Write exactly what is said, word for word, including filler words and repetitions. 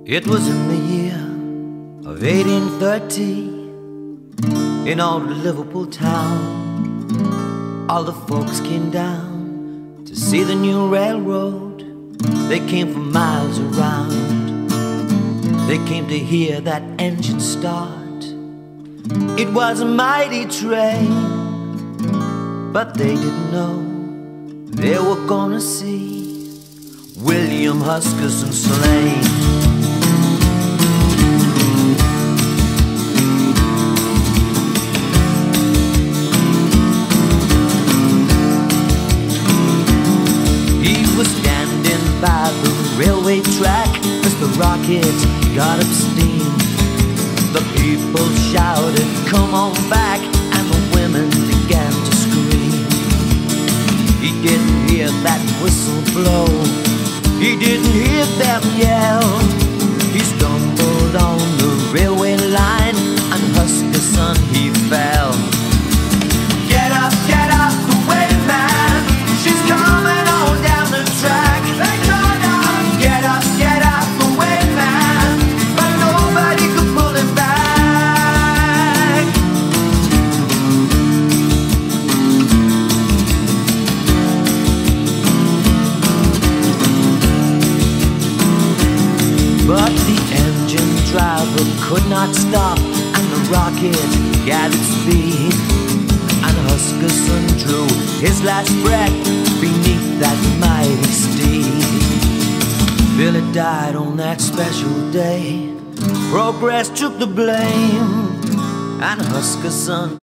It was in the year of eighteen thirty, in old Liverpool town. All the folks came down to see the new railroad. They came from miles around. They came to hear that engine start. It was a mighty train, but they didn't know they were gonna see William Huskisson slain. By the railway track as the rocket got up steam. The people shouted, "Come on back," and the women began to scream. He didn't hear that whistle blow, he didn't hear them yell. He stumbled on the railway line, and Huskisson he fell. Get up, get up, the way man, she's coming on down the track. But the engine driver could not stop, and the rocket gathered speed, and Huskisson drew his last breath beneath that mighty steed. Billy died on that special day. Progress took the blame, and Huskisson